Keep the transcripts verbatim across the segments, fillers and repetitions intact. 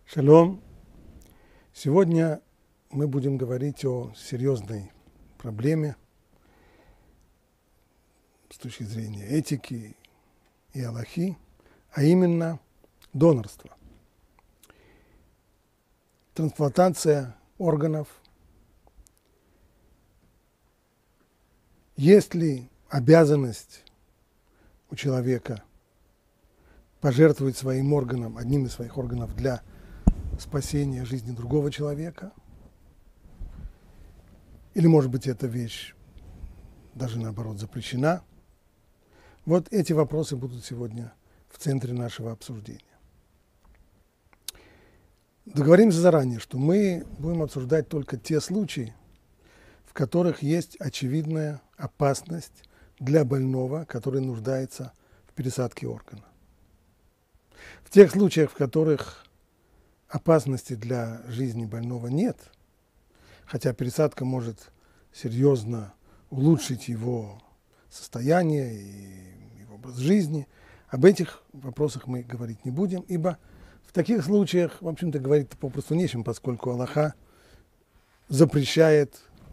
Шалом. Сегодня мы будем говорить о серьезной проблеме с точки зрения этики и алахи, а именно донорство. Трансплантация органов. Есть ли обязанность у человека пожертвовать своим органом, одним из своих органов для спасения жизни другого человека? Или, может быть, эта вещь даже, наоборот, запрещена? Вот эти вопросы будут сегодня в центре нашего обсуждения. Договоримся заранее, что мы будем обсуждать только те случаи, в которых есть очевидная опасность для больного, который нуждается в пересадке органа. В тех случаях, в которых опасности для жизни больного нет, хотя пересадка может серьезно улучшить его состояние и его образ жизни, об этих вопросах мы говорить не будем, ибо в таких случаях, в общем-то, говорить попросту нечем, поскольку Аллаха запрещает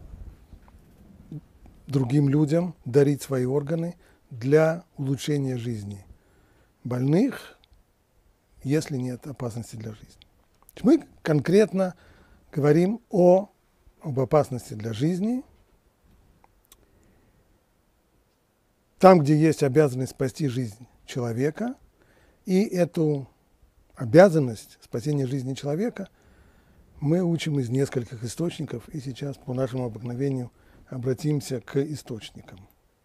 другим людям дарить свои органы для улучшения жизни больных, если нет опасности для жизни. Мы конкретно говорим о, об опасности для жизни, там, где есть обязанность спасти жизнь человека, и эту обязанность спасения жизни человека мы учим из нескольких источников, и сейчас по нашему обыкновению обратимся к источникам.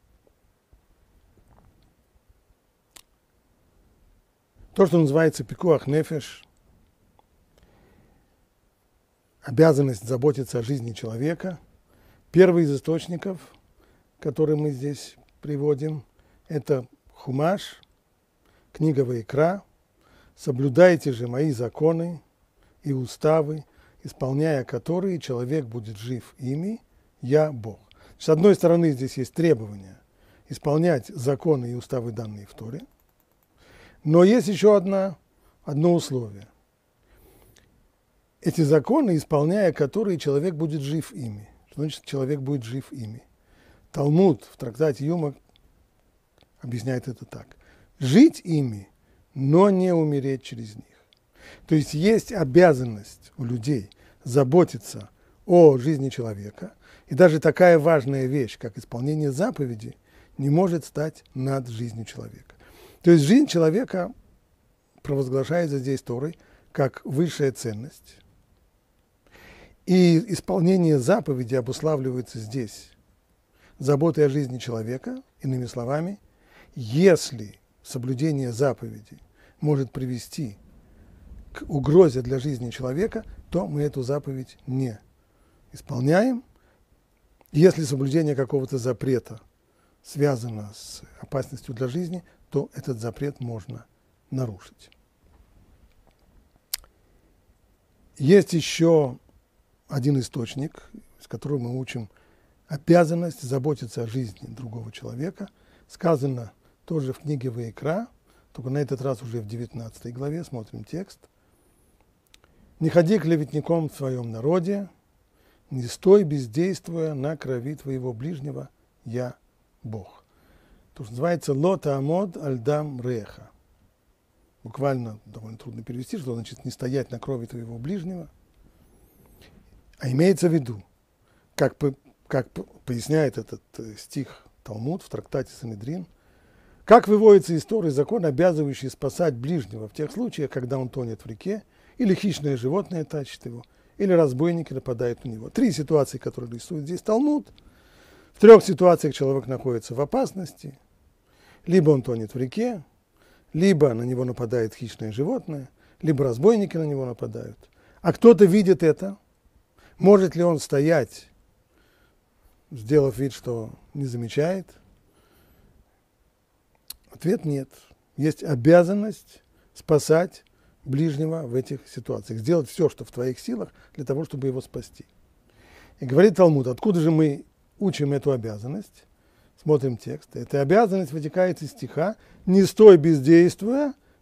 То, что называется пикуах нефеш, обязанность заботиться о жизни человека. Первый из источников, который мы здесь приводим, это Хумаш, книга Ваикра. «Соблюдайте же мои законы и уставы, исполняя которые человек будет жив ими, я Бог». С одной стороны, здесь есть требование исполнять законы и уставы, данные в Торе, но есть еще одна, одно условие. Эти законы, исполняя которые человек будет жив ими. Что значит, человек будет жив ими? Талмуд в трактате Юма объясняет это так. Жить ими, но не умереть через них. То есть есть обязанность у людей заботиться о жизни человека, и даже такая важная вещь, как исполнение заповеди, не может стать над жизнью человека. То есть жизнь человека провозглашается здесь Торой как высшая ценность. И исполнение заповеди обуславливается здесь заботой о жизни человека, иными словами, если соблюдение заповеди может привести к угрозе для жизни человека, то мы эту заповедь не исполняем. Если соблюдение какого-то запрета связано с опасностью для жизни, то этот запрет можно нарушить. Есть еще один источник, из которого мы учим обязанность заботиться о жизни другого человека. Сказано тоже в книге Ваикра, только на этот раз уже в девятнадцатой главе, смотрим текст. «Не ходи клеветником в своем народе, не стой, бездействуя на крови твоего ближнего, я Бог». То, что называется «Ло таамод аль дам реха». Буквально довольно трудно перевести, что значит «не стоять на крови твоего ближнего». А имеется в виду, как, как поясняет этот стих Талмуд в трактате Санедрин, как выводится из Торы закон, обязывающий спасать ближнего в тех случаях, когда он тонет в реке, или хищное животное тащит его, или разбойники нападают на него. Три ситуации, которые рисует здесь Талмуд. В трех ситуациях человек находится в опасности. Либо он тонет в реке, либо на него нападает хищное животное, либо разбойники на него нападают. А кто-то видит это. Может ли он стоять, сделав вид, что не замечает? Ответ – нет. Есть обязанность спасать ближнего в этих ситуациях, сделать все, что в твоих силах, для того, чтобы его спасти. И говорит Талмуд, откуда же мы учим эту обязанность? Смотрим текст. Эта обязанность вытекает из стиха «Не стой бездействуя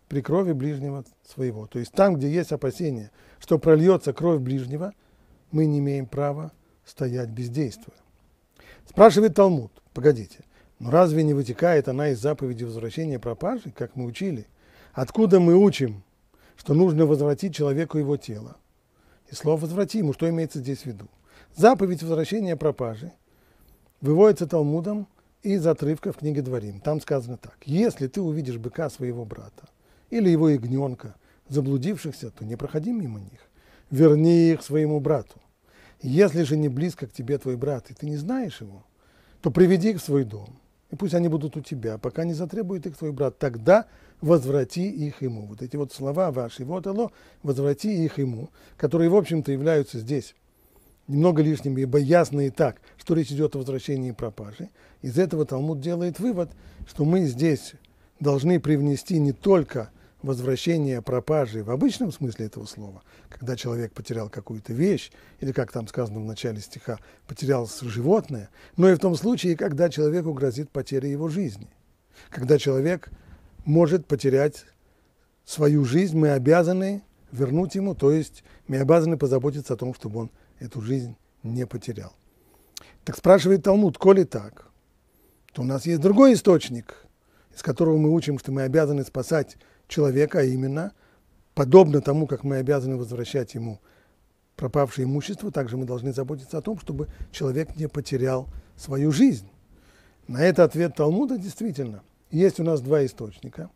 при крови ближнего своего. То есть там, где есть опасение, что прольется кровь ближнего, мы не имеем права стоять бездействуя. Спрашивает Талмуд, погодите, но разве не вытекает она из заповеди возвращения пропажи, как мы учили? Откуда мы учим, что нужно возвратить человеку его тело? И слово «возврати» ему, что имеется здесь в виду? Заповедь возвращения пропажи выводится Талмудом из отрывка в книге Дворим. Там сказано так: если ты увидишь быка своего брата или его ягненка, заблудившихся, то не проходи мимо них, верни их своему брату. Если же не близко к тебе твой брат, и ты не знаешь его, то приведи их в свой дом, и пусть они будут у тебя, пока не затребует их твой брат, тогда возврати их ему. Вот эти вот слова ваши, вот оно, возврати их ему, которые, в общем-то, являются здесь немного лишними, ибо ясно и так, что речь идет о возвращении пропажи. Из этого Талмуд делает вывод, что мы здесь должны привнести не только возвращение пропажи в обычном смысле этого слова, когда человек потерял какую-то вещь, или, как там сказано в начале стиха, потерял животное, но и в том случае, когда человеку грозит потеря его жизни. Когда человек может потерять свою жизнь, мы обязаны вернуть ему, то есть мы обязаны позаботиться о том, чтобы он эту жизнь не потерял. Так спрашивает Талмуд, коли так, то у нас есть другой источник, из которого мы учим, что мы обязаны спасать человека, а именно, подобно тому, как мы обязаны возвращать ему пропавшее имущество, также мы должны заботиться о том, чтобы человек не потерял свою жизнь. На это ответ Талмуда: действительно, есть у нас два источника.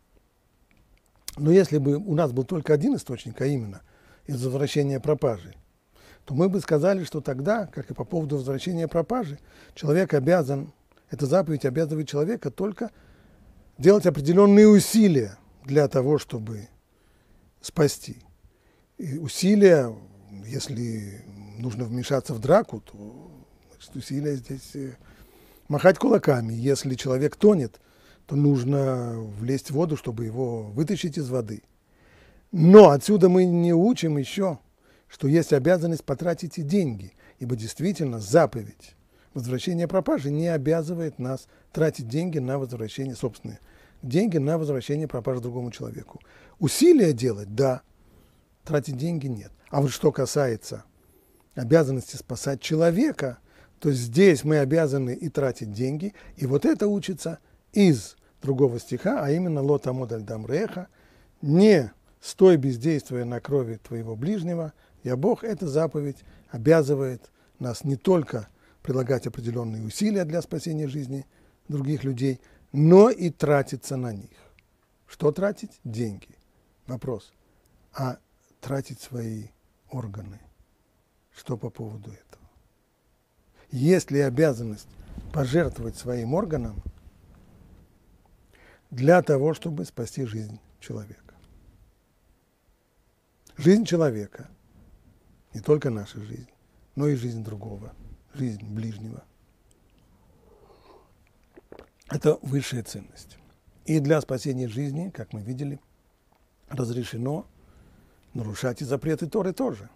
Но если бы у нас был только один источник, а именно из возвращения пропажи, то мы бы сказали, что тогда, как и по поводу возвращения пропажи, человек обязан, эта заповедь обязывает человека только делать определенные усилия для того, чтобы спасти. И усилия, если нужно вмешаться в драку, то значит, усилия здесь махать кулаками. Если человек тонет, то нужно влезть в воду, чтобы его вытащить из воды. Но отсюда мы не учим еще, что есть обязанность потратить и деньги, ибо действительно заповедь возвращения пропажи не обязывает нас тратить деньги на возвращение собственные. Деньги на возвращение пропажи другому человеку. Усилия делать – да, тратить деньги – нет. А вот что касается обязанности спасать человека, то здесь мы обязаны и тратить деньги, и вот это учится из другого стиха, а именно «Ло тамод аль дам реха» – «Не стой бездействуя на крови твоего ближнего, я Бог». Эта заповедь обязывает нас не только прилагать определенные усилия для спасения жизни других людей, но и тратиться на них. Что тратить? Деньги. Вопрос. А тратить свои органы? Что по поводу этого? Есть ли обязанность пожертвовать своим органом для того, чтобы спасти жизнь человека? Жизнь человека, не только наша жизнь, но и жизнь другого, жизнь ближнего. Это высшая ценность. И для спасения жизни, как мы видели, разрешено нарушать и запреты Торы тоже.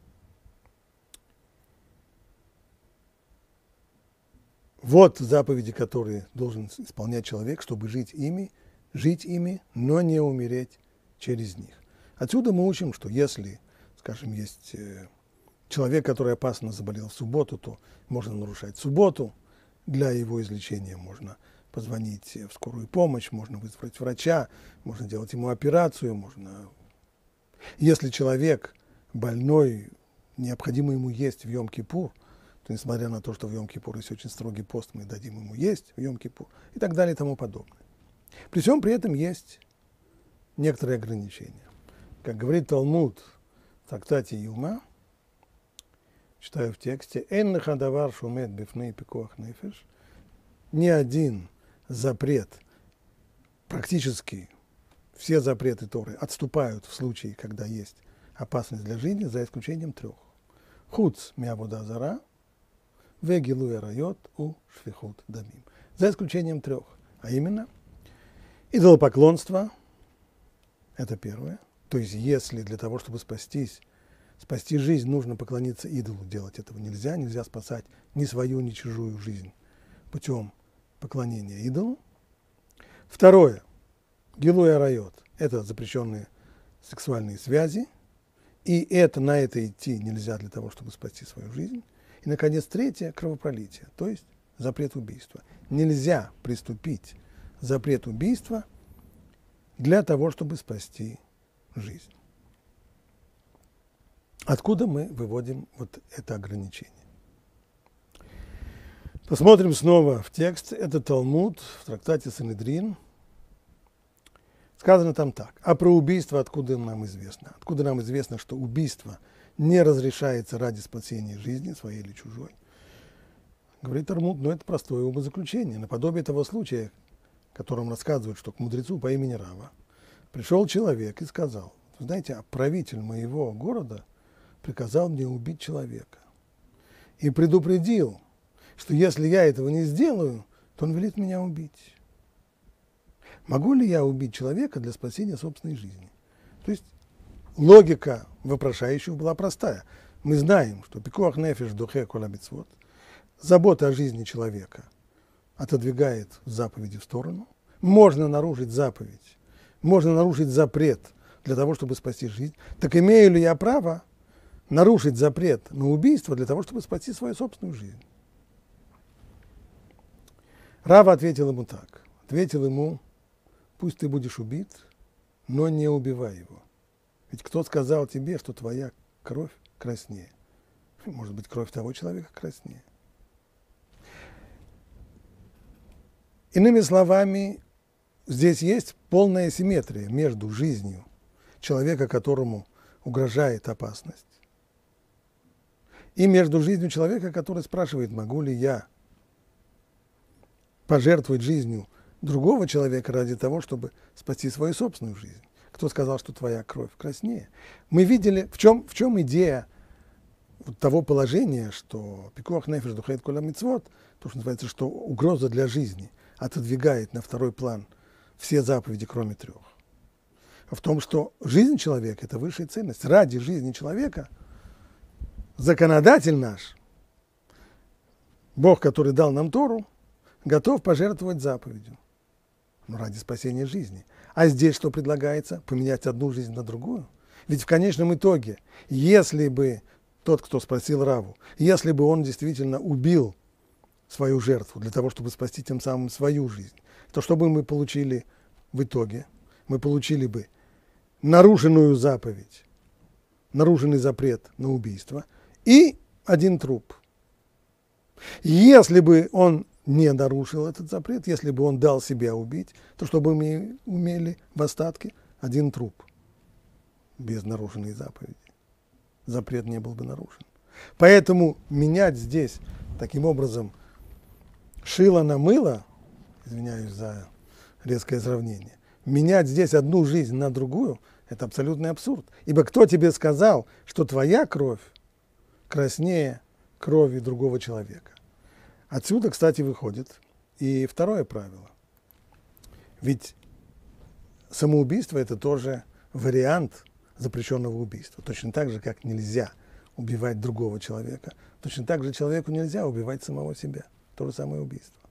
Вот заповеди, которые должен исполнять человек, чтобы жить ими, жить ими, но не умереть через них. Отсюда мы учим, что если, скажем, есть человек, который опасно заболел в субботу, то можно нарушать субботу. Для его излечения можно позвонить в скорую помощь, можно вызвать врача, можно делать ему операцию, можно... Если человек больной, необходимо ему есть в Йом-Кипур, то, несмотря на то, что в Йом-Кипур есть очень строгий пост, мы дадим ему есть в Йом-Кипур и так далее и тому подобное. При всем при этом есть некоторые ограничения. Как говорит Талмуд в трактате Юма, читаю в тексте, «Эн лехадавар шумет бифней пикуах нефеш», ни один запрет, практически все запреты Торы отступают в случае, когда есть опасность для жизни, за исключением трех. Хуц миавода зара, вегилуя райот у шфихут дамим. За исключением трех, а именно идолопоклонство, это первое. То есть если для того, чтобы спастись, спасти жизнь, нужно поклониться идолу, делать этого нельзя, нельзя спасать ни свою, ни чужую жизнь путем поклонения идолу. Второе. Гилуя райот. это запрещенные сексуальные связи, и это, на это идти нельзя для того, чтобы спасти свою жизнь. И, наконец, третье – кровопролитие, то есть запрет убийства. Нельзя приступить к запрету убийства для того, чтобы спасти жизнь. Откуда мы выводим вот это ограничение? Посмотрим снова в текст. Это Талмуд в трактате Санедрин. Сказано там так. А про убийство откуда нам известно? Откуда нам известно, что убийство не разрешается ради спасения жизни, своей или чужой? Говорит Талмуд, ну это простое умозаключение. Наподобие того случая, в котором рассказывают, что к мудрецу по имени Рава пришел человек и сказал: знаете, правитель моего города приказал мне убить человека. И предупредил, что если я этого не сделаю, то он велит меня убить. Могу ли я убить человека для спасения собственной жизни? То есть логика вопрошающего была простая. Мы знаем, что пикуах нефеш дохе кол хамицвот, забота о жизни человека отодвигает заповеди в сторону. Можно нарушить заповедь, можно нарушить запрет для того, чтобы спасти жизнь. Так имею ли я право нарушить запрет на убийство для того, чтобы спасти свою собственную жизнь? Рава ответил ему так. Ответил ему: пусть ты будешь убит, но не убивай его. Ведь кто сказал тебе, что твоя кровь краснее? Может быть, кровь того человека краснее. Иными словами, здесь есть полная симметрия между жизнью человека, которому угрожает опасность, и между жизнью человека, который спрашивает, могу ли я пожертвовать жизнью другого человека ради того, чтобы спасти свою собственную жизнь. Кто сказал, что твоя кровь краснее? Мы видели, в чем, в чем идея вот того положения, что пикуах нефеш дохе кол хамицвот, то, что называется, что угроза для жизни отодвигает на второй план все заповеди, кроме трех. В том, что жизнь человека – это высшая ценность. Ради жизни человека законодатель наш, Бог, который дал нам Тору, готов пожертвовать заповедью, но ради спасения жизни. А здесь что предлагается? Поменять одну жизнь на другую? Ведь в конечном итоге, если бы тот, кто спросил Раву, если бы он действительно убил свою жертву для того, чтобы спасти тем самым свою жизнь, то что бы мы получили в итоге? Мы получили бы нарушенную заповедь, нарушенный запрет на убийство и один труп. Если бы он не нарушил этот запрет, если бы он дал себя убить, то что бы мы имели в остатке? Один труп без нарушенной заповеди. Запрет не был бы нарушен. Поэтому менять здесь таким образом шило на мыло, извиняюсь за резкое сравнение, менять здесь одну жизнь на другую – это абсолютный абсурд. Ибо кто тебе сказал, что твоя кровь краснее крови другого человека? Отсюда, кстати, выходит и второе правило. Ведь самоубийство – это тоже вариант запрещенного убийства. Точно так же, как нельзя убивать другого человека, точно так же человеку нельзя убивать самого себя. То же самое убийство.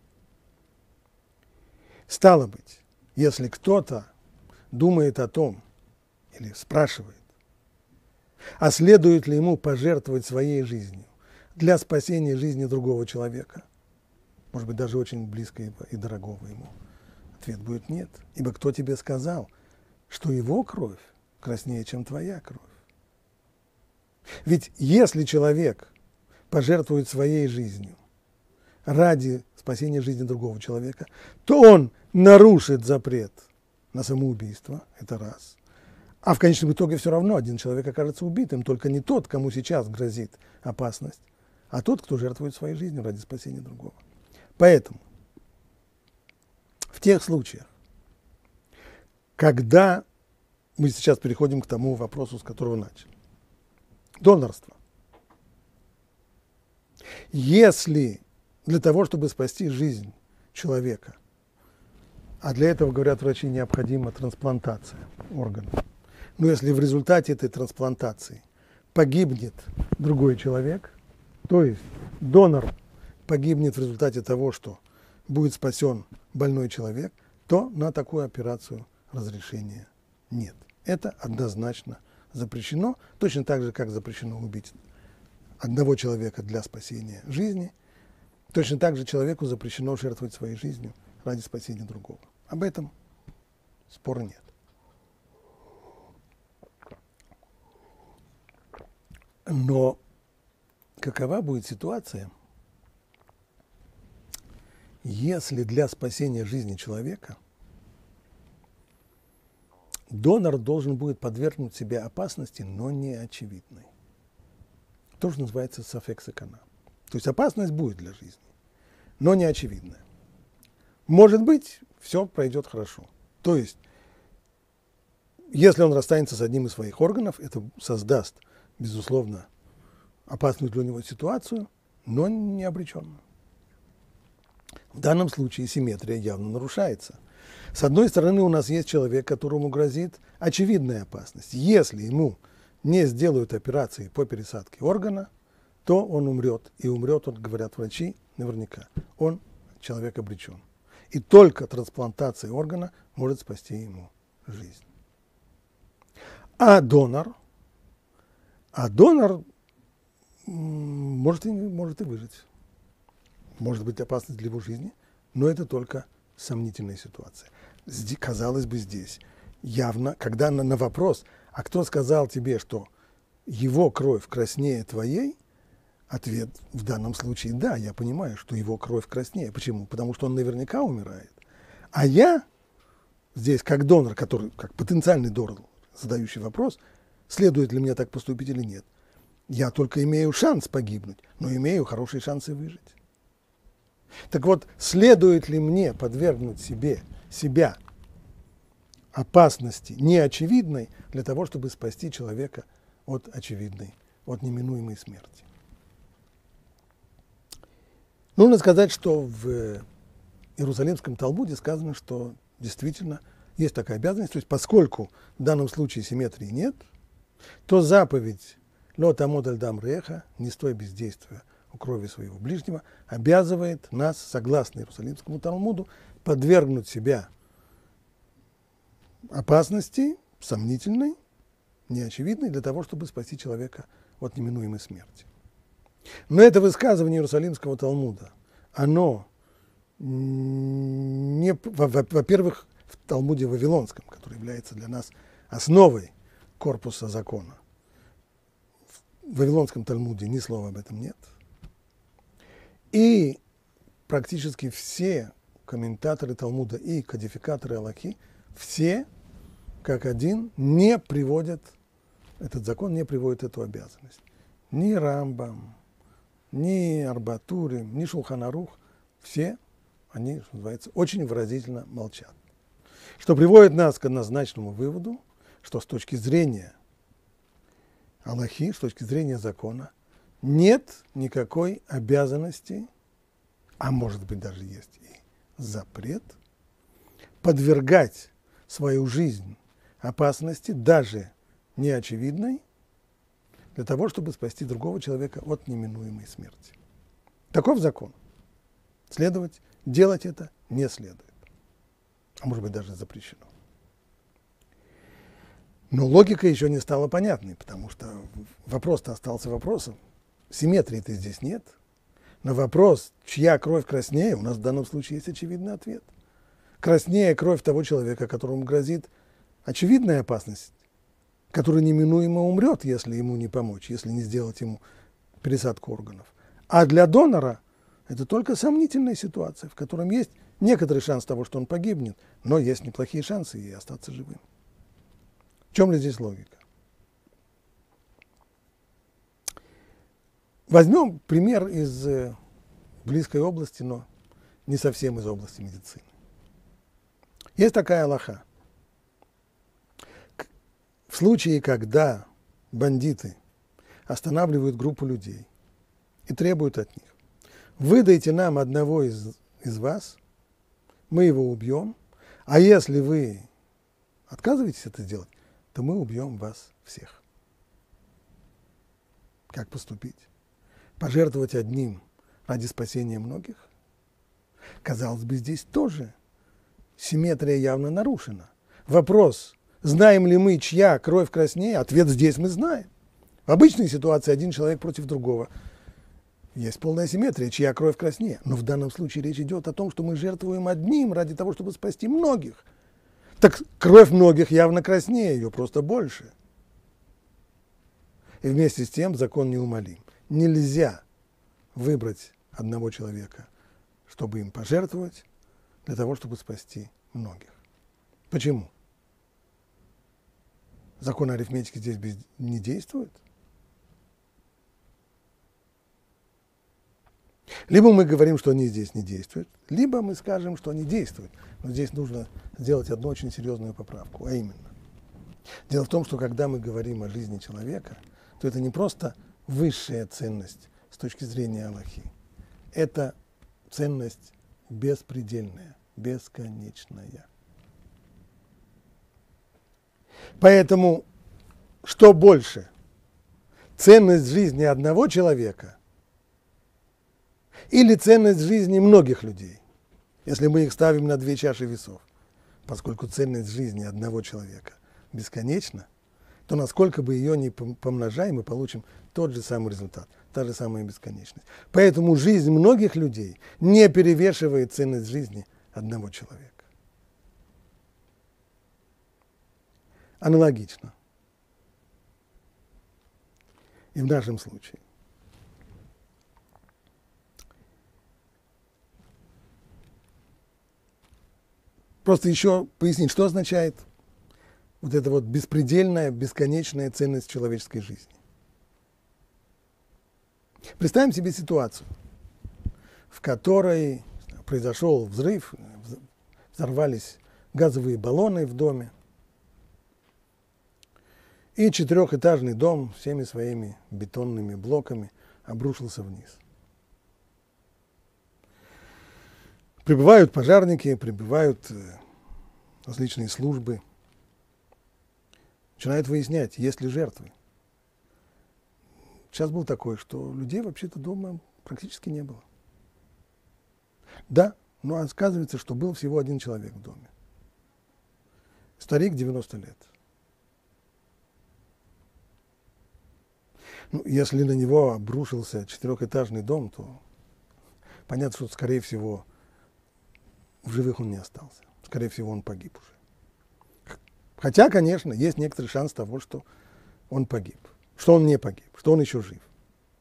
Стало быть, если кто-то думает о том, или спрашивает, а следует ли ему пожертвовать своей жизнью для спасения жизни другого человека, может быть, даже очень близкого и дорогого ему, ответ будет нет. Ибо кто тебе сказал, что его кровь краснее, чем твоя кровь? Ведь если человек пожертвует своей жизнью ради спасения жизни другого человека, то он нарушит запрет на самоубийство, это раз. А в конечном итоге все равно один человек окажется убитым, только не тот, кому сейчас грозит опасность, а тот, кто жертвует своей жизнью ради спасения другого. Поэтому в тех случаях, когда мы сейчас переходим к тому вопросу, с которого начали, донорство. Если для того, чтобы спасти жизнь человека, а для этого, говорят врачи, необходима трансплантация органов, но если в результате этой трансплантации погибнет другой человек, то есть донор погибнет в результате того, что будет спасен больной человек, то на такую операцию разрешения Нет. Это однозначно запрещено, точно так же, как запрещено убить одного человека для спасения жизни, точно так же человеку запрещено жертвовать своей жизнью ради спасения другого. Об этом спора нет. Но какова будет ситуация, если для спасения жизни человека донор должен будет подвергнуть себя опасности, но не очевидной? Тоже называется сафек сакана. То есть опасность будет для жизни, но не очевидная. Может быть, все пройдет хорошо. То есть, если он расстанется с одним из своих органов, это создаст, безусловно, опасную для него ситуацию, но не обреченную. В данном случае симметрия явно нарушается. С одной стороны, у нас есть человек, которому грозит очевидная опасность. Если ему не сделают операции по пересадке органа, то он умрет. И умрет, он, говорят врачи, наверняка. Он, человек, обречен. И только трансплантация органа может спасти ему жизнь. А донор, а донор может и, может и выжить. Может быть опасность для его жизни, но это только сомнительная ситуация. Здесь, казалось бы, здесь явно, когда на, на вопрос, а кто сказал тебе, что его кровь краснее твоей, ответ в данном случае да, я понимаю, что его кровь краснее. Почему? Потому что он наверняка умирает. А я здесь, как донор, который, как потенциальный донор, задающий вопрос, следует ли мне так поступить или нет, я только имею шанс погибнуть, но имею хорошие шансы выжить. Так вот, следует ли мне подвергнуть себе, себя опасности неочевидной для того, чтобы спасти человека от очевидной, от неминуемой смерти? Нужно сказать, что в Иерусалимском Талмуде сказано, что действительно есть такая обязанность. То есть, поскольку в данном случае симметрии нет, то заповедь «Ло тамод аль дам реха» – «не стой бездействия у крови своего ближнего» обязывает нас, согласно Иерусалимскому Талмуду, подвергнуть себя опасности сомнительной, неочевидной, для того, чтобы спасти человека от неминуемой смерти. Но это высказывание Иерусалимского Талмуда, оно, не, во-первых, в Талмуде Вавилонском, который является для нас основой корпуса закона. В Вавилонском Талмуде ни слова об этом нет. И практически все комментаторы Талмуда и кодификаторы Алахи, все, как один, не приводят, этот закон не приводит эту обязанность. Ни Рамбам, ни Арбатурим, ни Шулхан Арух, все они, что называется, очень выразительно молчат. Что приводит нас к однозначному выводу, что с точки зрения Алахи, с точки зрения закона, нет никакой обязанности, а может быть даже есть и запрет, подвергать свою жизнь опасности, даже неочевидной, для того, чтобы спасти другого человека от неминуемой смерти. Таков закон. Следовать, делать это не следует. А может быть, даже запрещено. Но логика еще не стала понятной, потому что вопрос-то остался вопросом. Симметрии-то здесь нет. На вопрос, чья кровь краснее, у нас в данном случае есть очевидный ответ. Краснее кровь того человека, которому грозит очевидная опасность, который неминуемо умрет, если ему не помочь, если не сделать ему пересадку органов. А для донора это только сомнительная ситуация, в котором есть некоторый шанс того, что он погибнет, но есть неплохие шансы и остаться живым. В чем ли здесь логика? Возьмем пример из близкой области, но не совсем из области медицины. Есть такая алаха. В случае, когда бандиты останавливают группу людей и требуют от них: выдайте нам одного из, из вас, мы его убьем, а если вы отказываетесь это сделать, то мы убьем вас всех. Как поступить? Пожертвовать одним ради спасения многих? Казалось бы, здесь тоже симметрия явно нарушена. Вопрос Знаем ли мы, чья кровь краснее? Ответ здесь мы знаем. В обычной ситуации один человек против другого. Есть полная симметрия, чья кровь краснее. Но в данном случае речь идет о том, что мы жертвуем одним ради того, чтобы спасти многих. Так кровь многих явно краснее, ее просто больше. И вместе с тем закон неумолим. Нельзя выбрать одного человека, чтобы им пожертвовать, для того, чтобы спасти многих. Почему? Закон арифметики здесь без... не действует? Либо мы говорим, что они здесь не действуют, либо мы скажем, что они действуют. Но здесь нужно сделать одну очень серьезную поправку, а именно. Дело в том, что когда мы говорим о жизни человека, то это не просто высшая ценность с точки зрения Аллахи. Это ценность беспредельная, бесконечная. Поэтому, что больше, ценность жизни одного человека или ценность жизни многих людей, если мы их ставим на две чаши весов, поскольку ценность жизни одного человека бесконечна, то насколько бы ее ни помножаем, мы получим тот же самый результат, та же самая бесконечность. Поэтому жизнь многих людей не перевешивает ценность жизни одного человека. Аналогично. И в нашем случае. Просто еще пояснить, что означает вот эта вот беспредельная, бесконечная ценность человеческой жизни. Представим себе ситуацию, в которой произошел взрыв, взорвались газовые баллоны в доме, и четырехэтажный дом всеми своими бетонными блоками обрушился вниз. Прибывают пожарники, прибывают различные службы, начинают выяснять, есть ли жертвы. Сейчас был такой, что людей вообще-то дома практически не было. Да, но оказывается, что был всего один человек в доме. Старик, девяносто лет. Ну, если на него обрушился четырехэтажный дом, то понятно, что, скорее всего, в живых он не остался. Скорее всего, он погиб уже. Хотя, конечно, есть некоторый шанс того, что он погиб, что он не погиб, что он еще жив.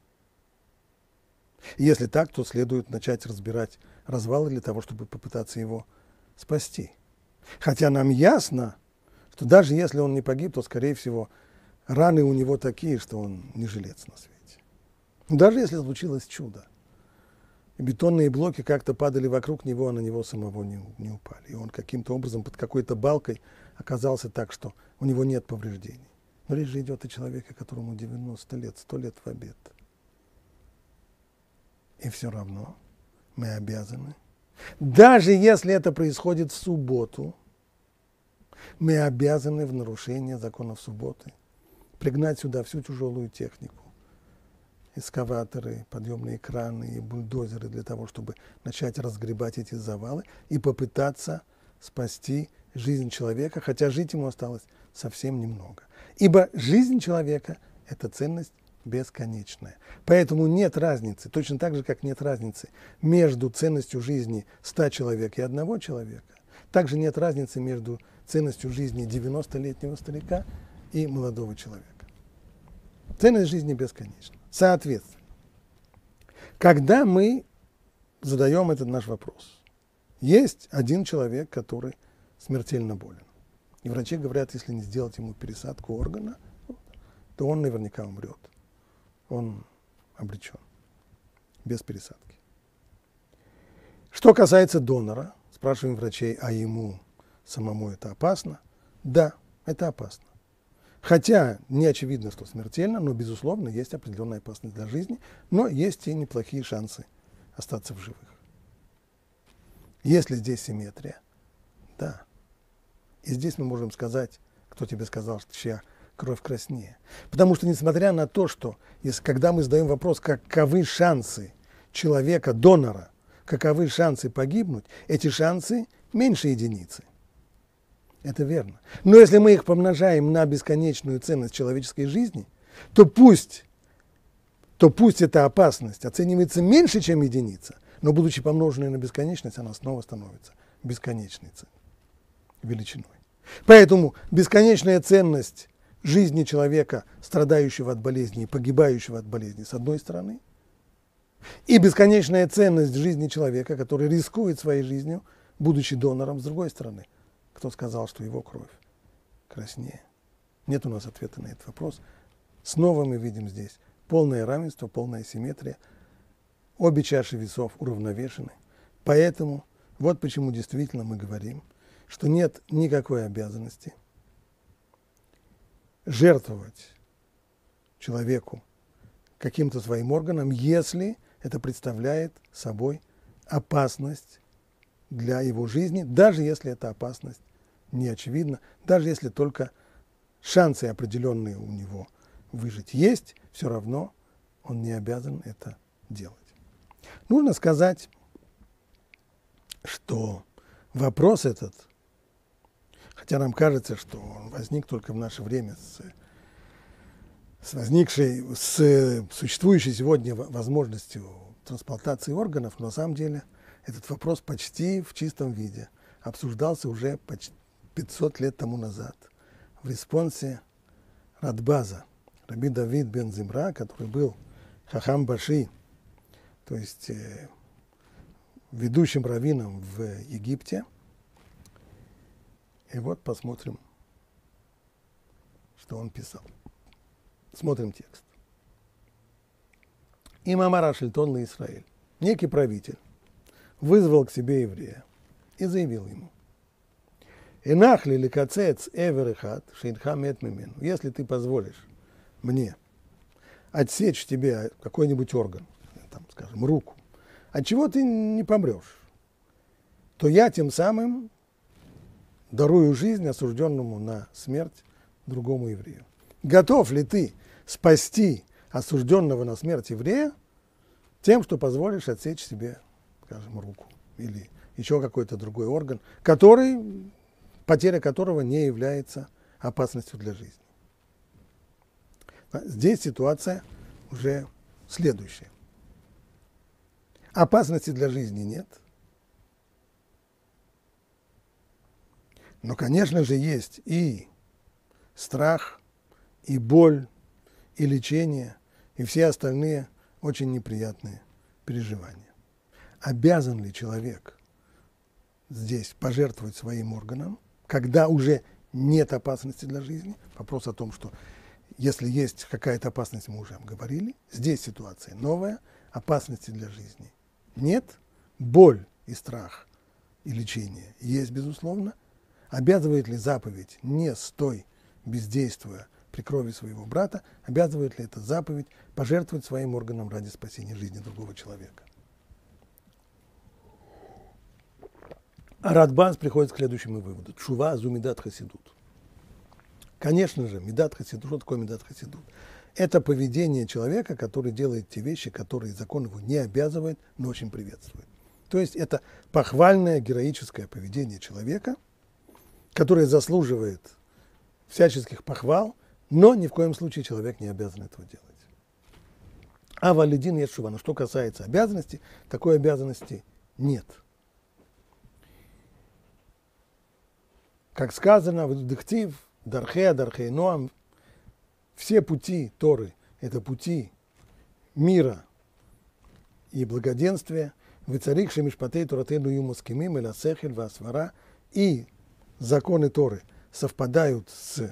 И если так, то следует начать разбирать развалы для того, чтобы попытаться его спасти. Хотя нам ясно, что даже если он не погиб, то, скорее всего, раны у него такие, что он не жилец на свете. Даже если случилось чудо, и бетонные блоки как-то падали вокруг него, а на него самого не, не упали. И он каким-то образом под какой-то балкой оказался так, что у него нет повреждений. Но речь же идет о человеке, которому девяносто лет, сто лет в обед. И все равно мы обязаны, даже если это происходит в субботу, мы обязаны в нарушение законов субботы пригнать сюда всю тяжелую технику, эскаваторы, подъемные краны и бульдозеры для того, чтобы начать разгребать эти завалы и попытаться спасти жизнь человека, хотя жить ему осталось совсем немного. Ибо жизнь человека – это ценность бесконечная. Поэтому нет разницы, точно так же, как нет разницы между ценностью жизни ста человек и одного человека, также нет разницы между ценностью жизни девяностолетнего старика и молодого человека. Ценность жизни бесконечна. Соответственно, когда мы задаем этот наш вопрос, есть один человек, который смертельно болен. И врачи говорят, если не сделать ему пересадку органа, то он наверняка умрет. Он обречен. Без пересадки. Что касается донора, спрашиваем врачей, а ему самому это опасно? Да, это опасно. Хотя не очевидно, что смертельно, но, безусловно, есть определенная опасность для жизни, но есть и неплохие шансы остаться в живых. Есть ли здесь симметрия? Да. И здесь мы можем сказать, кто тебе сказал, что чья кровь краснее. Потому что, несмотря на то, что если, когда мы задаем вопрос, каковы шансы человека, донора, каковы шансы погибнуть, эти шансы меньше единицы. Это верно. Но если мы их помножаем на бесконечную ценность человеческой жизни, то пусть, то пусть эта опасность оценивается меньше, чем единица, но, будучи помноженной на бесконечность, она снова становится бесконечной величиной. Поэтому бесконечная ценность жизни человека, страдающего от болезни и погибающего от болезни, с одной стороны, и бесконечная ценность жизни человека, который рискует своей жизнью, будучи донором, с другой стороны. Кто сказал, что его кровь краснее? Нет у нас ответа на этот вопрос. Снова мы видим здесь полное равенство, полная симметрия. Обе чаши весов уравновешены. Поэтому вот почему действительно мы говорим, что нет никакой обязанности жертвовать человеку каким-то своим органом, если это представляет собой опасность для его жизни, даже если эта опасность не очевидна, даже если только шансы определенные у него выжить есть, все равно он не обязан это делать. Нужно сказать, что вопрос этот, хотя нам кажется, что он возник только в наше время с, с возникшей, с существующей сегодня возможностью трансплантации органов, но на самом деле этот вопрос почти в чистом виде обсуждался уже почти пятьсот лет тому назад в респонсе Радбаза, Раби Давид бен Зимра, который был Хахам Баши, то есть э, ведущим раввином в Египте. И вот посмотрим, что он писал. Смотрим текст. Имам Рашильтон на Израиль. Некий правитель вызвал к себе еврея и заявил ему: «Инахли ликацец эвер эхад шейнха мет мимену». Если ты позволишь мне отсечь тебе какой-нибудь орган, там, скажем, руку, от чего ты не помрешь, то я тем самым дарую жизнь осужденному на смерть другому еврею. Готов ли ты спасти осужденного на смерть еврея тем, что позволишь отсечь себе, скажем, руку или еще какой-то другой орган, который, потеря которого не является опасностью для жизни? Здесь ситуация уже следующая. Опасности для жизни нет. Но, конечно же, есть и страх, и боль, и лечение, и все остальные очень неприятные переживания. Обязан ли человек здесь пожертвовать своим органом, когда уже нет опасности для жизни? Вопрос о том, что если есть какая-то опасность, мы уже говорили. Здесь ситуация новая, опасности для жизни нет, боль и страх и лечение есть, безусловно. Обязывает ли заповедь «не стой, бездействуя при крови своего брата», обязывает ли эта заповедь пожертвовать своим органом ради спасения жизни другого человека? А Радбаз приходит к следующему выводу. Тшува азу мидат хасидут. Конечно же, мидат хасидут. Что такое мидат хасидут? Это поведение человека, который делает те вещи, которые закон его не обязывает, но очень приветствует. То есть это похвальное, героическое поведение человека, которое заслуживает всяческих похвал, но ни в коем случае человек не обязан этого делать. А валидин есть шува. Но что касается обязанности, такой обязанности нет. Как сказано в Дехтив, Дархеа, Дархей Ноам, все пути Торы – это пути мира и благоденствия. Вецарих мишпатей Торатейну юмаскимим эла сехель васвара, и законы Торы совпадают с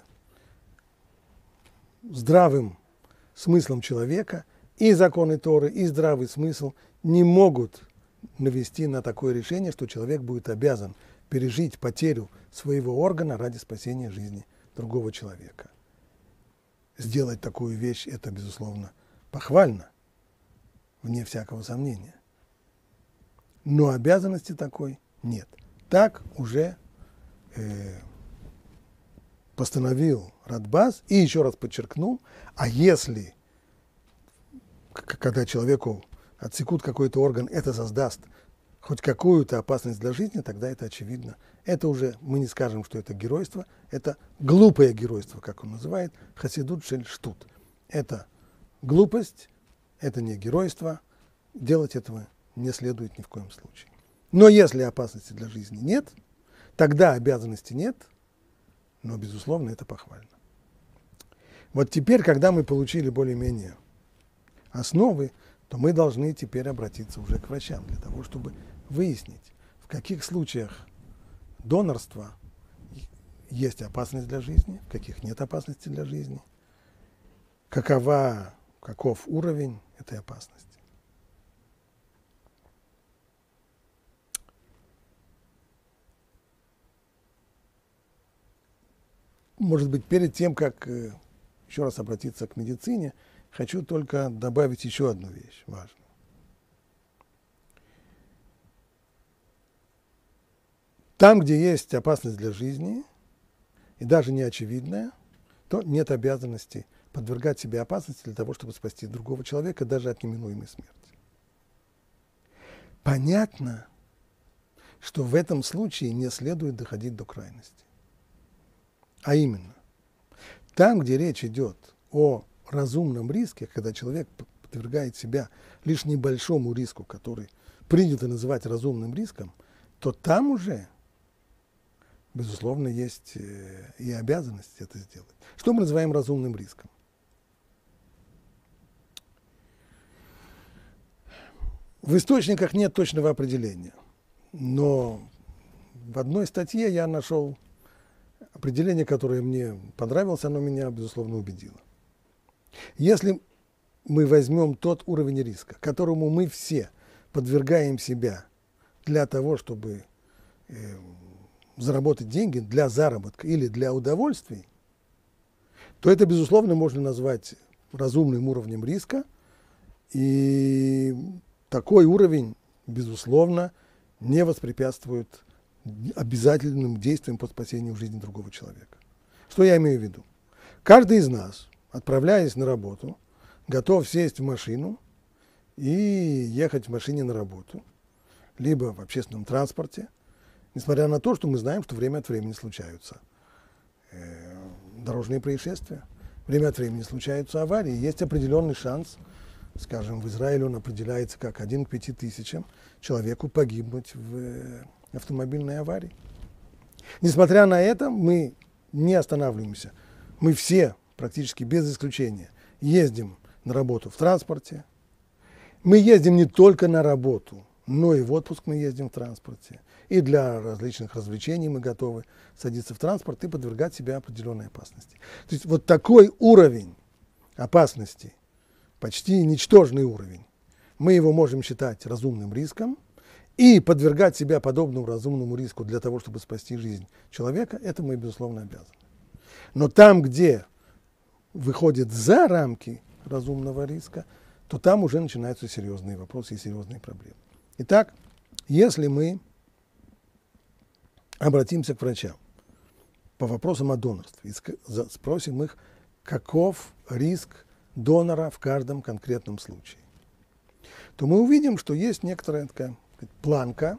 здравым смыслом человека, и законы Торы, и здравый смысл не могут навести на такое решение, что человек будет обязан пережить потерю своего органа ради спасения жизни другого человека. Сделать такую вещь – это, безусловно, похвально, вне всякого сомнения. Но обязанности такой нет. Так уже э, постановил Радбаз и еще раз подчеркнул, а если, когда человеку отсекут какой-то орган, это создаст хоть какую-то опасность для жизни, тогда это очевидно. Это уже, мы не скажем, что это геройство, это глупое геройство, как он называет, хасидут шель штут. Это глупость, это не геройство, делать этого не следует ни в коем случае. Но если опасности для жизни нет, тогда обязанности нет, но, безусловно, это похвально. Вот теперь, когда мы получили более-менее основы, то мы должны теперь обратиться уже к врачам для того, чтобы выяснить, в каких случаях донорства есть опасность для жизни, в каких нет опасности для жизни, какова, каков уровень этой опасности. Может быть, перед тем, как еще раз обратиться к медицине, хочу только добавить еще одну вещь важную. Там, где есть опасность для жизни, и даже не очевидная, то нет обязанности подвергать себе опасности для того, чтобы спасти другого человека даже от неминуемой смерти. Понятно, что в этом случае не следует доходить до крайности. А именно, там, где речь идет о разумном риске, когда человек подвергает себя лишь небольшому риску, который принято называть разумным риском, то там уже, безусловно, есть и обязанность это сделать. Что мы называем разумным риском? В источниках нет точного определения, но в одной статье я нашел определение, которое мне понравилось, оно меня, безусловно, убедило. Если мы возьмем тот уровень риска, которому мы все подвергаем себя для того, чтобы э, заработать деньги, для заработка или для удовольствий, то это, безусловно, можно назвать разумным уровнем риска. И такой уровень, безусловно, не воспрепятствует обязательным действиям по спасению жизни другого человека. Что я имею в виду? Каждый из нас, отправляясь на работу, готов сесть в машину и ехать в машине на работу, либо в общественном транспорте, несмотря на то, что мы знаем, что время от времени случаются э, дорожные происшествия, время от времени случаются аварии, есть определенный шанс, скажем, в Израиле он определяется как один к пяти тысячам человеку погибнуть в автомобильной аварии. Несмотря на это, мы не останавливаемся. Мы все, практически без исключения, ездим на работу в транспорте. Мы ездим не только на работу, но и в отпуск мы ездим в транспорте. И для различных развлечений мы готовы садиться в транспорт и подвергать себя определенной опасности. То есть вот такой уровень опасности, почти ничтожный уровень, мы его можем считать разумным риском, и подвергать себя подобному разумному риску для того, чтобы спасти жизнь человека, это мы, безусловно, обязаны. Но там, где выходит за рамки разумного риска, то там уже начинаются серьезные вопросы и серьезные проблемы. Итак, если мы обратимся к врачам по вопросам о донорстве и спросим их, каков риск донора в каждом конкретном случае, то мы увидим, что есть некоторая такая планка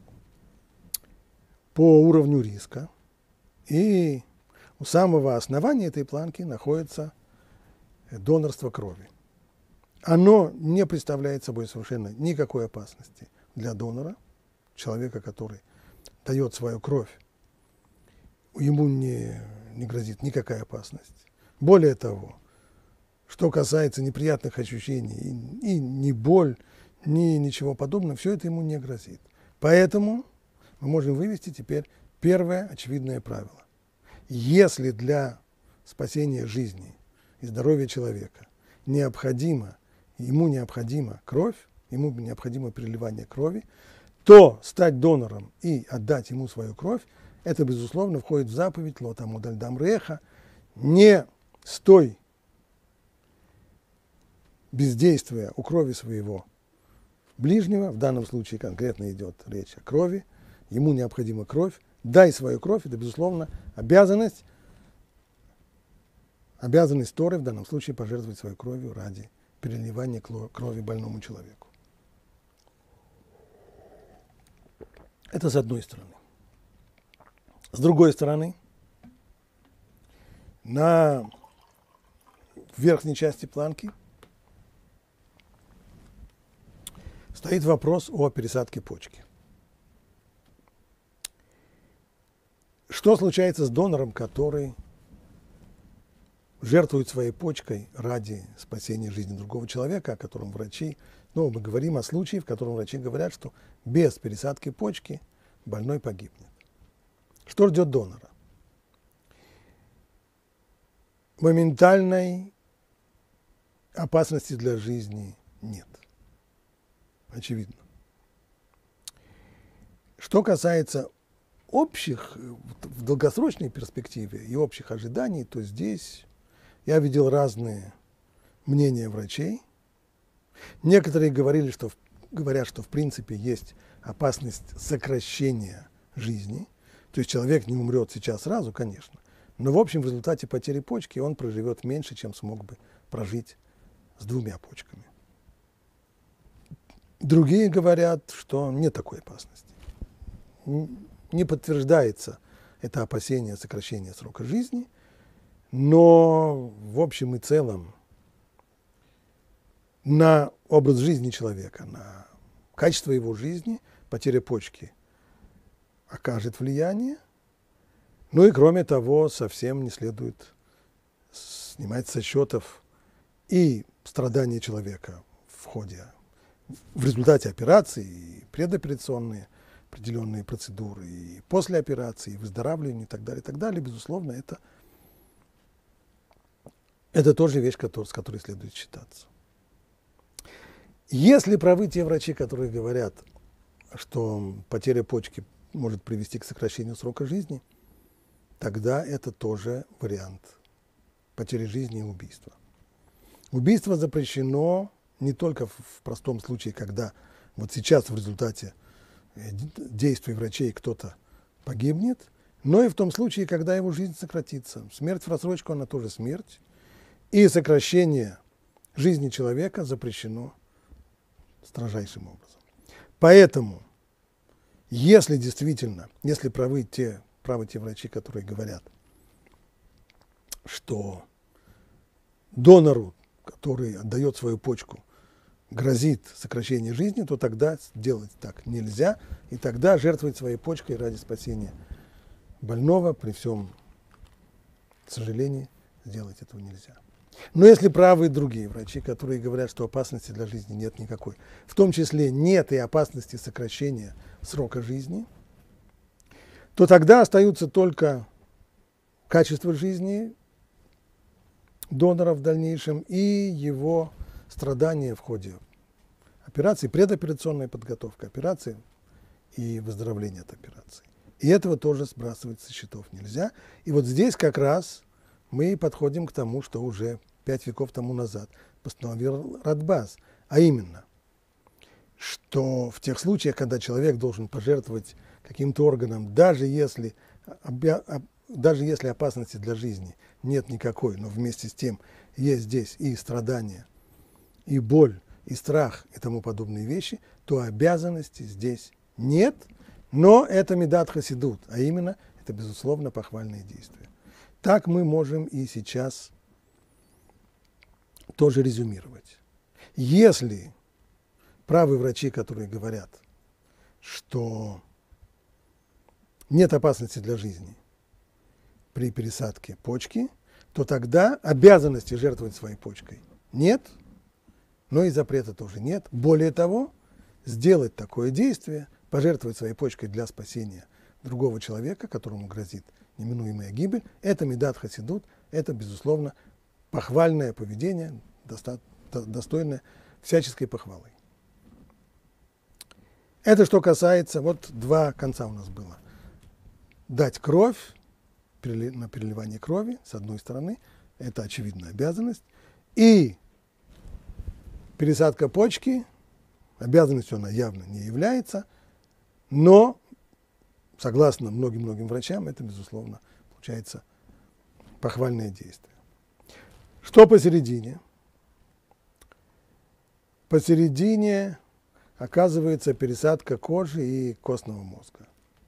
по уровню риска, и у самого основания этой планки находится донорство крови. Оно не представляет собой совершенно никакой опасности для донора, человека, который дает свою кровь, ему не, не грозит никакая опасность. Более того, что касается неприятных ощущений, и, и ни боль, ни ничего подобного, все это ему не грозит. Поэтому мы можем вывести теперь первое очевидное правило. Если для спасения жизни и здоровья человека необходимо, ему необходима кровь, ему необходимо переливание крови, то стать донором и отдать ему свою кровь, это, безусловно, входит в заповедь «Ло тамуд аль дам реха», не стой бездействия у крови своего ближнего, в данном случае конкретно идет речь о крови, ему необходима кровь, дай свою кровь, это, безусловно, обязанность, обязанность Торы, в данном случае, пожертвовать своей кровью ради переливания крови больному человеку. Это с одной стороны. С другой стороны, на верхней части планки стоит вопрос о пересадке почки. Что случается с донором, который жертвует своей почкой ради спасения жизни другого человека, о котором врачи, ну, мы говорим о случае, в котором врачи говорят, что без пересадки почки больной погибнет. Что ждет донора? Моментальной опасности для жизни нет. Очевидно. Что касается общих, в долгосрочной перспективе и общих ожиданий, то здесь я видел разные мнения врачей. Некоторые говорили, что, говорят, что в принципе есть опасность сокращения жизни. То есть человек не умрет сейчас сразу, конечно, но в общем в результате потери почки он проживет меньше, чем смог бы прожить с двумя почками. Другие говорят, что нет такой опасности. Не подтверждается это опасение сокращения срока жизни, но в общем и целом на образ жизни человека, на качество его жизни потеря почки окажет влияние. Ну и кроме того, совсем не следует снимать со счетов и страдания человека в ходе, в результате операции, и предоперационные определенные процедуры, и после операции, и выздоравливание, и так далее, и так далее. Безусловно, это, это тоже вещь, который, с которой следует считаться. Если правы те врачи, которые говорят, что потеря почки может привести к сокращению срока жизни, тогда это тоже вариант потери жизни и убийства. Убийство запрещено не только в простом случае, когда вот сейчас в результате действий врачей кто-то погибнет, но и в том случае, когда его жизнь сократится. Смерть в рассрочку, она тоже смерть. И сокращение жизни человека запрещено строжайшим образом. Поэтому, если действительно, если правы те, правы те врачи, которые говорят, что донору, который отдает свою почку, грозит сокращение жизни, то тогда делать так нельзя, и тогда жертвовать своей почкой ради спасения больного, при всем сожалении, сделать этого нельзя. Но если правы и другие врачи, которые говорят, что опасности для жизни нет никакой, в том числе нет и опасности сокращения срока жизни, то тогда остаются только качество жизни донора в дальнейшем и его страдания в ходе операции, предоперационная подготовка операции и выздоровление от операции. И этого тоже сбрасывать со счетов нельзя. И вот здесь как раз мы подходим к тому, что уже пять веков тому назад постановил Радбаз, а именно, что в тех случаях, когда человек должен пожертвовать каким-то органом, даже если, даже если опасности для жизни нет никакой, но вместе с тем есть здесь и страдания, и боль, и страх, и тому подобные вещи, то обязанности здесь нет, но это медат хасидут, а именно, это, безусловно, похвальные действия. Так мы можем и сейчас тоже резюмировать. Если правы врачи, которые говорят, что нет опасности для жизни при пересадке почки, то тогда обязанности жертвовать своей почкой нет, но и запрета тоже нет. Более того, сделать такое действие, пожертвовать своей почкой для спасения другого человека, которому грозит неминуемая гибель, это медат хасидут, это, безусловно, похвальное поведение, достойное всяческой похвалы. Это что касается, вот два конца у нас было. Дать кровь, на переливание крови, с одной стороны, это очевидная обязанность, и пересадка почки, обязанностью она явно не является, но, согласно многим-многим врачам, это, безусловно, получается похвальное действие. Что посередине? Посередине оказывается пересадка кожи и костного мозга.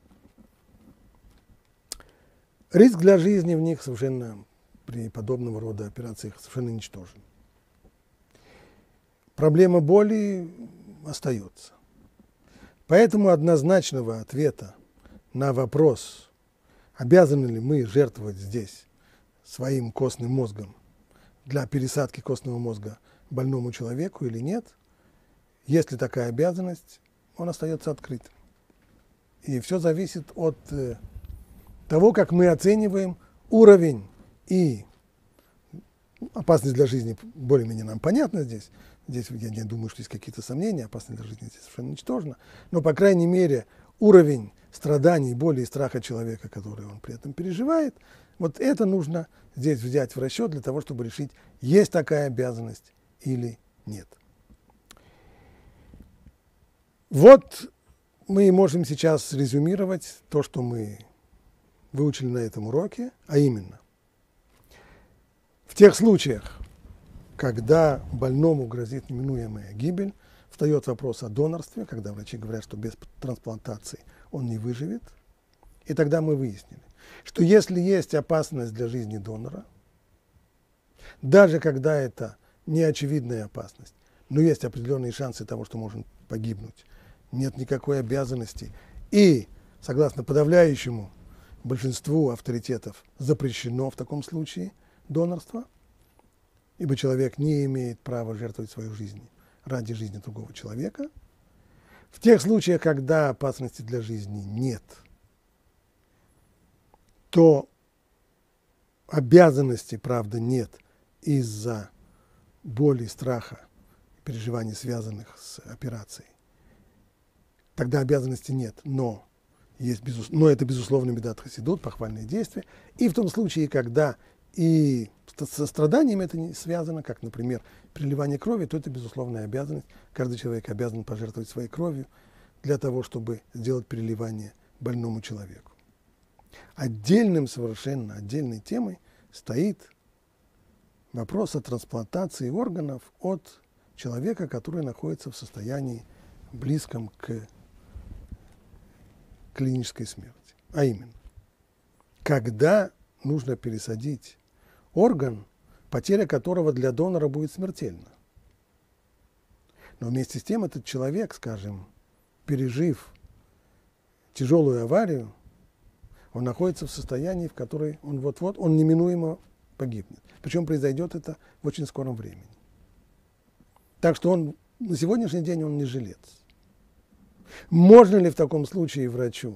Риск для жизни в них совершенно при подобного рода операциях совершенно ничтожен. Проблема боли остается. Поэтому однозначного ответа на вопрос, обязаны ли мы жертвовать здесь своим костным мозгом для пересадки костного мозга больному человеку или нет, если такая обязанность, он остается открытым. И все зависит от э, того, как мы оцениваем уровень и опасность для жизни более-менее нам понятна здесь. Здесь я не думаю, что есть какие-то сомнения, опасность для жизни здесь совершенно ничтожна. Но, по крайней мере, уровень страданий, боли и страха человека, который он при этом переживает, вот это нужно здесь взять в расчет для того, чтобы решить, есть такая обязанность или нет. Вот мы можем сейчас резюмировать то, что мы выучили на этом уроке, а именно, в тех случаях, когда больному грозит неминуемая гибель, встает вопрос о донорстве, когда врачи говорят, что без трансплантации он не выживет. И тогда мы выяснили, что если есть опасность для жизни донора, даже когда это не очевидная опасность, но есть определенные шансы того, что может погибнуть, нет никакой обязанности. И, согласно подавляющему большинству авторитетов, запрещено в таком случае донорство, ибо человек не имеет права жертвовать свою жизнь ради жизни другого человека. В тех случаях, когда опасности для жизни нет, то обязанности, правда, нет из-за боли, страха, переживаний, связанных с операцией. Тогда обязанности нет, но, есть, безус... но это, безусловно, медат хасидут, похвальные действия. И в том случае, когда и со страданием это не связано, как, например, переливание крови, то это безусловная обязанность. Каждый человек обязан пожертвовать своей кровью для того, чтобы сделать переливание больному человеку. Отдельным, совершенно отдельной темой стоит вопрос о трансплантации органов от человека, который находится в состоянии близком к клинической смерти. А именно, когда нужно пересадить орган, потеря которого для донора будет смертельна. Но вместе с тем этот человек, скажем, пережив тяжелую аварию, он находится в состоянии, в котором он вот-вот, он неминуемо погибнет. Причем произойдет это в очень скором времени. Так что он на сегодняшний день он не жилец. Можно ли в таком случае врачу,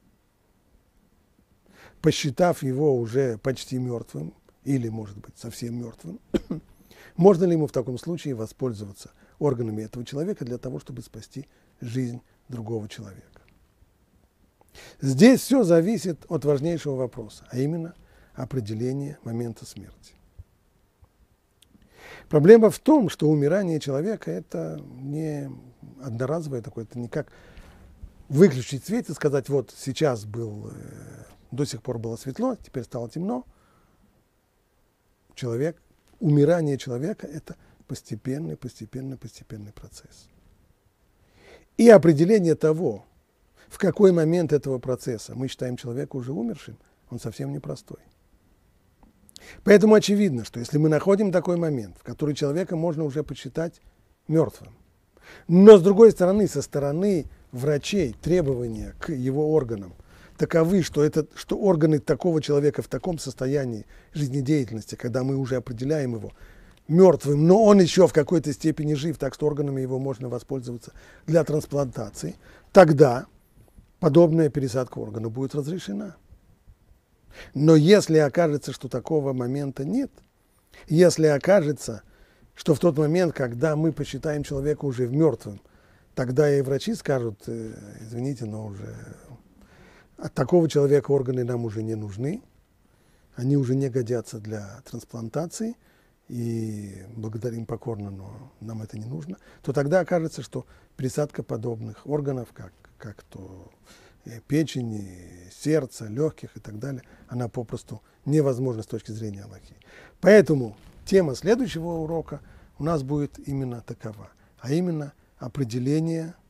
посчитав его уже почти мертвым, или, может быть, совсем мертвым, можно ли ему в таком случае воспользоваться органами этого человека для того, чтобы спасти жизнь другого человека? Здесь все зависит от важнейшего вопроса, а именно определения момента смерти. Проблема в том, что умирание человека – это не одноразовое такое, это не как выключить свет и сказать, вот сейчас был, до сих пор было светло, теперь стало темно. Человек, умирание человека – это постепенный, постепенный, постепенный процесс. И определение того, в какой момент этого процесса мы считаем человека уже умершим, он совсем непростой. Поэтому очевидно, что если мы находим такой момент, в который человека можно уже посчитать мертвым, но с другой стороны, со стороны врачей требования к его органам таковы, что, это, что органы такого человека в таком состоянии жизнедеятельности, когда мы уже определяем его мертвым, но он еще в какой-то степени жив, так что органами его можно воспользоваться для трансплантации, тогда подобная пересадка органа будет разрешена. Но если окажется, что такого момента нет, если окажется, что в тот момент, когда мы посчитаем человека уже мертвым, тогда и врачи скажут, извините, но уже от такого человека органы нам уже не нужны, они уже не годятся для трансплантации, и благодарим покорно, но нам это не нужно, то тогда окажется, что пересадка подобных органов, как, как то печени, сердца, легких и так далее, она попросту невозможна с точки зрения Аллахи. Поэтому тема следующего урока у нас будет именно такова, а именно определение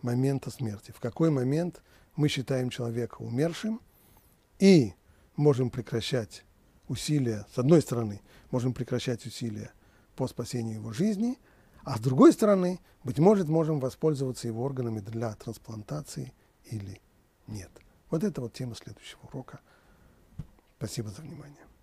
момента смерти. В какой момент мы считаем человека умершим и можем прекращать усилия, с одной стороны, можем прекращать усилия по спасению его жизни, а с другой стороны, быть может, можем воспользоваться его органами для трансплантации или нет. Вот это вот тема следующего урока. Спасибо за внимание.